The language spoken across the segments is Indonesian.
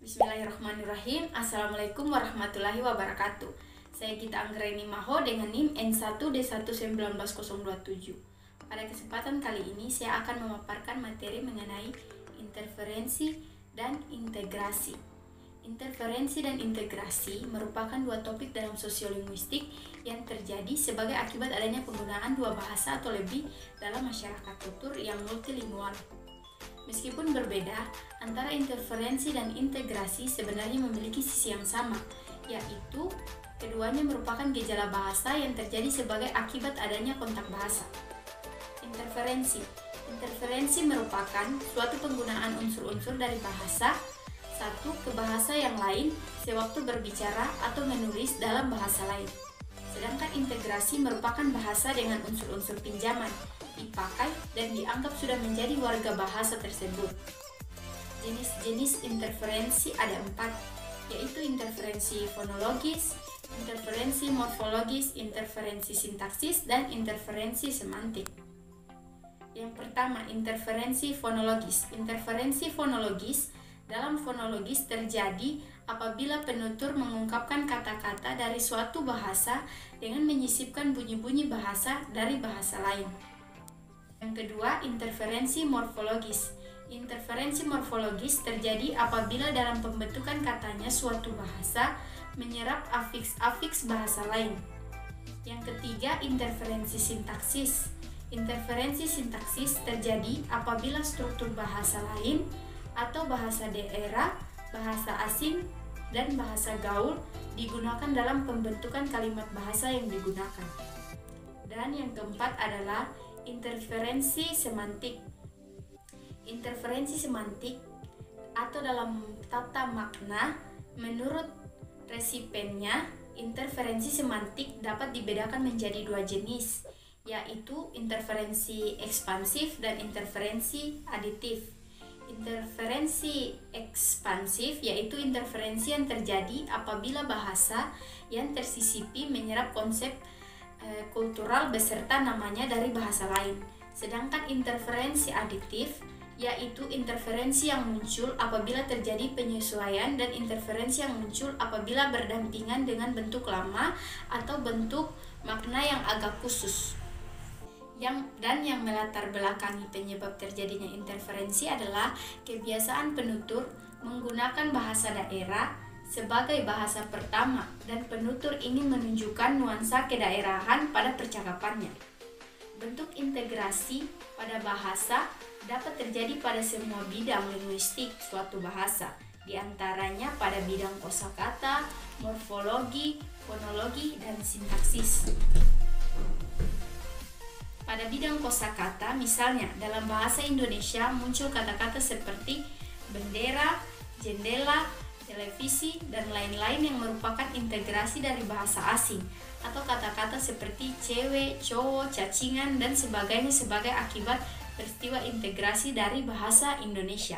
Bismillahirrahmanirrahim. Assalamualaikum warahmatullahi wabarakatuh. Saya Gita Anggraini Maho dengan NIM N1D1190027. Pada kesempatan kali ini saya akan memaparkan materi mengenai interferensi dan integrasi. Interferensi dan integrasi merupakan dua topik dalam sosiolinguistik yang terjadi sebagai akibat adanya penggunaan dua bahasa atau lebih dalam masyarakat tutur yang multilingual. Meskipun berbeda, antara interferensi dan integrasi sebenarnya memiliki sisi yang sama, yaitu keduanya merupakan gejala bahasa yang terjadi sebagai akibat adanya kontak bahasa. Interferensi merupakan suatu penggunaan unsur-unsur dari bahasa satu ke bahasa yang lain sewaktu berbicara atau menulis dalam bahasa lain. Sedangkan integrasi merupakan bahasa dengan unsur-unsur pinjaman, dipakai dan dianggap sudah menjadi warga bahasa tersebut. Jenis-jenis interferensi ada 4, yaitu interferensi fonologis, interferensi morfologis, interferensi sintaksis, dan interferensi semantik. Yang pertama, interferensi fonologis. Interferensi fonologis dalam fonologis terjadi apabila penutur mengungkapkan kata-kata dari suatu bahasa dengan menyisipkan bunyi-bunyi bahasa dari bahasa lain. Yang kedua, interferensi morfologis. Interferensi morfologis terjadi apabila dalam pembentukan katanya suatu bahasa menyerap afiks-afiks bahasa lain. Yang ketiga, interferensi sintaksis. Interferensi sintaksis terjadi apabila struktur bahasa lain atau bahasa daerah, bahasa asing, dan bahasa gaul digunakan dalam pembentukan kalimat bahasa yang digunakan. Dan yang keempat adalah interferensi semantik. Interferensi semantik atau dalam tata makna, menurut resipennya, interferensi semantik dapat dibedakan menjadi dua jenis, yaitu interferensi ekspansif dan interferensi aditif. Interferensi ekspansif yaitu interferensi yang terjadi apabila bahasa yang tersisipi menyerap konsep kultural beserta namanya dari bahasa lain. Sedangkan interferensi aditif yaitu interferensi yang muncul apabila terjadi penyesuaian dan interferensi yang muncul apabila berdampingan dengan bentuk lama atau bentuk makna yang agak khusus. Yang melatar belakangi penyebab terjadinya interferensi adalah kebiasaan penutur menggunakan bahasa daerah sebagai bahasa pertama dan penutur ingin menunjukkan nuansa kedaerahan pada percakapannya. Bentuk integrasi pada bahasa dapat terjadi pada semua bidang linguistik suatu bahasa, diantaranya pada bidang kosakata, morfologi, fonologi, dan sintaksis. Pada bidang kosakata, misalnya dalam bahasa Indonesia muncul kata-kata seperti bendera, jendela, televisi, dan lain-lain yang merupakan integrasi dari bahasa asing, atau kata-kata seperti cewek, cowok, cacingan, dan sebagainya sebagai akibat peristiwa integrasi dari bahasa Indonesia.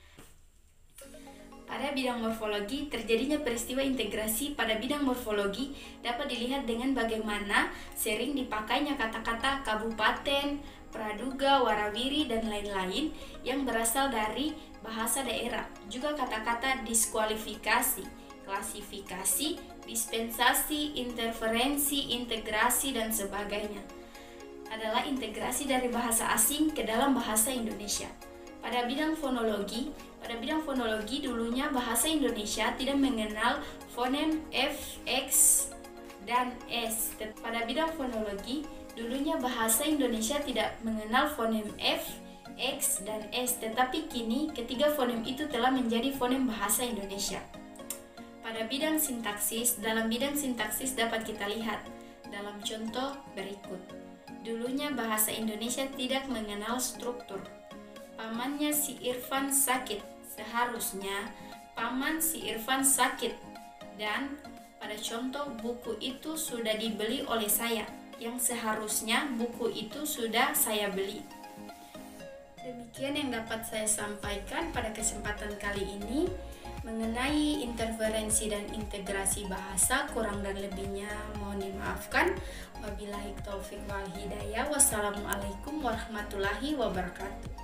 Pada bidang morfologi, terjadinya peristiwa integrasi pada bidang morfologi dapat dilihat dengan bagaimana sering dipakainya kata-kata kabupaten, praduga, warawiri, dan lain-lain yang berasal dari bahasa daerah. Juga kata-kata diskualifikasi, klasifikasi, dispensasi, interferensi, integrasi, dan sebagainya adalah integrasi dari bahasa asing ke dalam bahasa Indonesia. Pada bidang fonologi dulunya bahasa Indonesia tidak mengenal fonem F, X, dan S. Pada bidang fonologi dulunya bahasa Indonesia tidak mengenal fonem F, X, dan S, tetapi kini ketiga fonem itu telah menjadi fonem bahasa Indonesia. Pada bidang sintaksis, dalam bidang sintaksis dapat kita lihat dalam contoh berikut. Dulunya bahasa Indonesia tidak mengenal struktur. Pamannya si Irfan sakit, seharusnya paman si Irfan sakit. Dan pada contoh buku itu sudah dibeli oleh saya, yang seharusnya buku itu sudah saya beli. Demikian yang dapat saya sampaikan pada kesempatan kali ini mengenai interferensi dan integrasi bahasa. Kurang dan lebihnya mohon dimaafkan. Wabillahi taufik wal hidayah. Wassalamualaikum warahmatullahi wabarakatuh.